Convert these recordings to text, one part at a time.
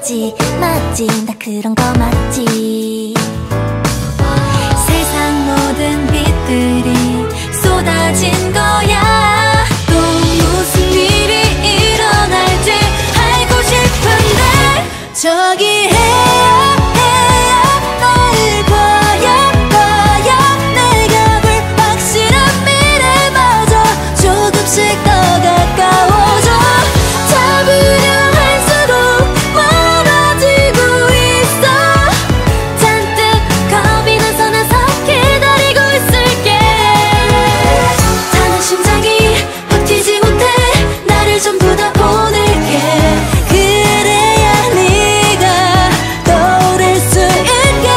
맞지 맞지 나 그런 거 맞지. 세상 모든 빛들이 쏟아진 거야. 또 무슨 일이 일어날지 알고 싶은데 저기 해야 날 봐야 내가 볼 확실한 미래마저 조금씩 더 가까워져. 잡으려 할수록 멀어지고 있어. 잔뜩 겁이 나서 기다리고 있을게. 타는 심장이 버티지 못해 나를 전부 다 보낼게. 그래야 네가 떠오를 수 있게.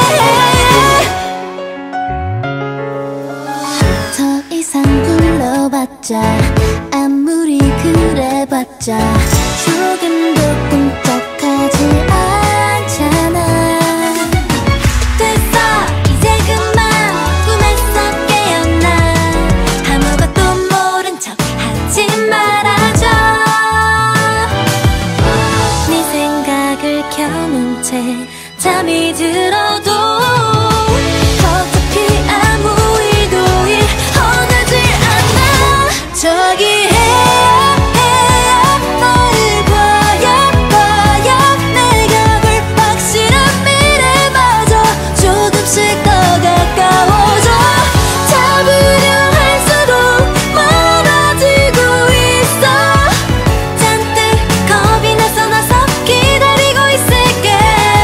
더 이상 불러봤자 아무리 그래봤자 조금도 꿈쩍하지 않잖아. 됐어 이제 그만 꿈에서 깨어나. 아무것도 모른 척 하지 말아줘. 네 생각을 켜놓은 채 잠이 들어도 어차피 아무 일도 일어나지 않아. 저기 해야 날 봐야 내가 볼 확실한 미래마저 조금씩 더 가까워져. 잡으려 할수록 멀어지고 있어. 잔뜩 겁이 나서 기다리고 있을게.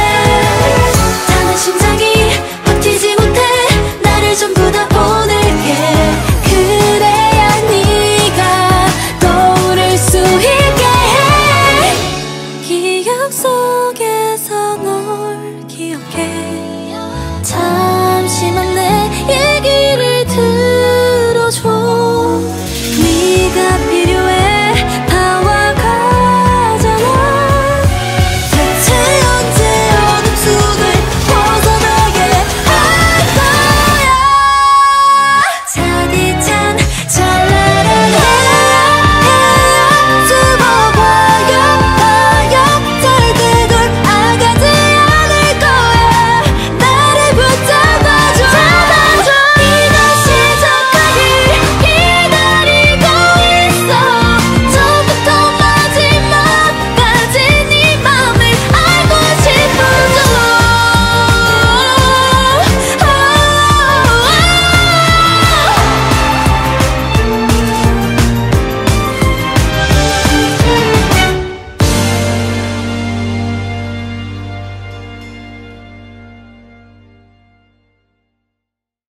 타는 심장이 버티지 못해 나를 전부 다 보낼게. 그래야 네가 떠오를 수 있게. 기억 속